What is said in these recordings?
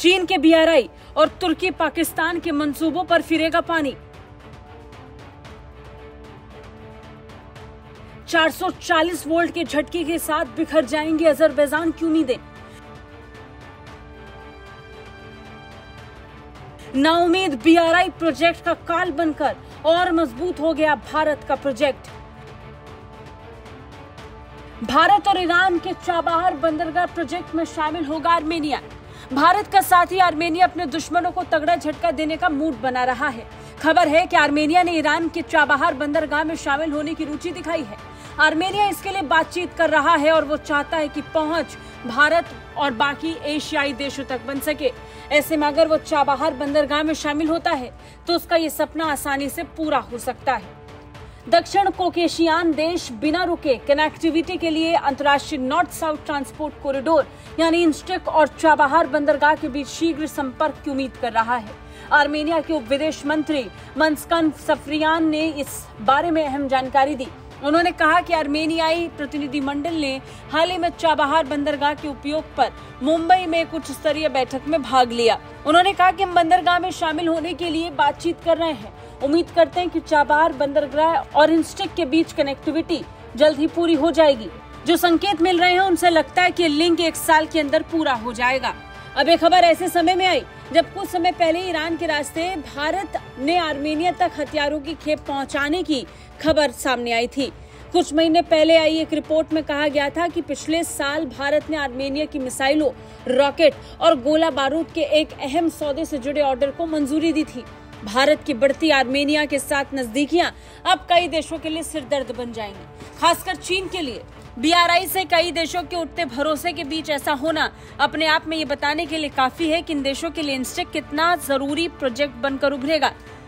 चीन के BRI और तुर्की पाकिस्तान के मंसूबों पर फिरेगा पानी। 440 वोल्ट के झटके के साथ बिखर जाएंगी अजरबैजान की उम्मीदें। नाउम्मीद BRI प्रोजेक्ट का काल बनकर और मजबूत हो गया भारत का प्रोजेक्ट। भारत और ईरान के चाबहार बंदरगाह प्रोजेक्ट में शामिल होगा आर्मेनिया। भारत का साथ ही आर्मेनिया अपने दुश्मनों को तगड़ा झटका देने का मूड बना रहा है। खबर है कि आर्मेनिया ने ईरान के चाबहार बंदरगाह में शामिल होने की रुचि दिखाई है। आर्मेनिया इसके लिए बातचीत कर रहा है और वो चाहता है कि पहुंच भारत और बाकी एशियाई देशों तक बन सके। ऐसे में अगर वो चाबहार बंदरगाह में शामिल होता है तो उसका ये सपना आसानी से पूरा हो सकता है। दक्षिण कोकेशियान देश बिना रुके कनेक्टिविटी के लिए अंतर्राष्ट्रीय नॉर्थ साउथ ट्रांसपोर्ट कॉरिडोर यानी इंस्टेक और चाबहार बंदरगाह के बीच शीघ्र संपर्क की उम्मीद कर रहा है। आर्मेनिया के उप विदेश मंत्री मंस्कन सफरियान ने इस बारे में अहम जानकारी दी। उन्होंने कहा कि आर्मेनियाई प्रतिनिधिमंडल ने हाल ही में चाबहार बंदरगाह के उपयोग पर मुंबई में कुछ स्तरीय बैठक में भाग लिया। उन्होंने कहा कि हम बंदरगाह में शामिल होने के लिए बातचीत कर रहे हैं। उम्मीद करते हैं कि चाबहार बंदरगाह और इंस्टेक के बीच कनेक्टिविटी जल्द ही पूरी हो जाएगी। जो संकेत मिल रहे हैं उनसे लगता है कि लिंक 1 साल के अंदर पूरा हो जाएगा। अब ये खबर ऐसे समय में आई जब कुछ समय पहले ईरान के रास्ते भारत ने आर्मेनिया तक हथियारों की खेप पहुंचाने की खबर सामने आई थी। कुछ महीने पहले आई एक रिपोर्ट में कहा गया था कि पिछले साल भारत ने आर्मेनिया की मिसाइलों, रॉकेट और गोला बारूद के एक अहम सौदे से जुड़े ऑर्डर को मंजूरी दी थी। भारत की बढ़ती आर्मेनिया के साथ नजदीकियां अब कई देशों के लिए सिरदर्द बन जाएंगी, खासकर चीन के लिए। BRI से कई देशों के उठते भरोसे के बीच ऐसा होना अपने आप में ये बताने के लिए काफी है कि इन देशों के लिए इंस्टेक कितना जरूरी प्रोजेक्ट बनकर उभरेगा।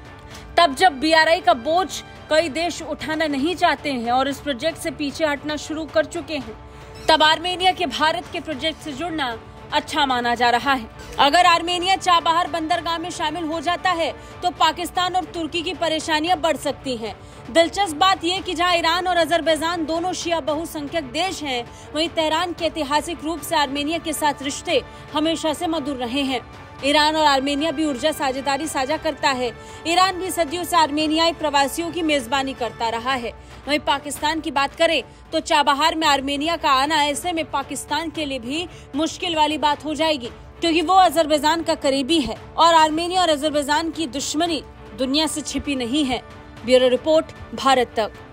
तब जब BRI का बोझ कई देश उठाना नहीं चाहते हैं और इस प्रोजेक्ट से पीछे हटना शुरू कर चुके हैं, तब आर्मेनिया के भारत के प्रोजेक्ट से जुड़ना अच्छा माना जा रहा है। अगर आर्मेनिया चाबहार बंदरगाह में शामिल हो जाता है तो पाकिस्तान और तुर्की की परेशानियां बढ़ सकती हैं। दिलचस्प बात यह कि जहां ईरान और अजरबैजान दोनों शिया बहुसंख्यक देश हैं, वहीं तेहरान के ऐतिहासिक रूप से आर्मेनिया के साथ रिश्ते हमेशा से मधुर रहे हैं। ईरान और आर्मेनिया भी ऊर्जा साझेदारी साझा करता है। ईरान भी सदियों से आर्मेनियाई प्रवासियों की मेजबानी करता रहा है। वहीं पाकिस्तान की बात करें तो चाबहार में आर्मेनिया का आना ऐसे में पाकिस्तान के लिए भी मुश्किल वाली बात हो जाएगी, क्योंकि वो अजरबैजान का करीबी है और आर्मेनिया और अजरबैजान की दुश्मनी दुनिया से छिपी नहीं है। ब्यूरो रिपोर्ट, भारत तक।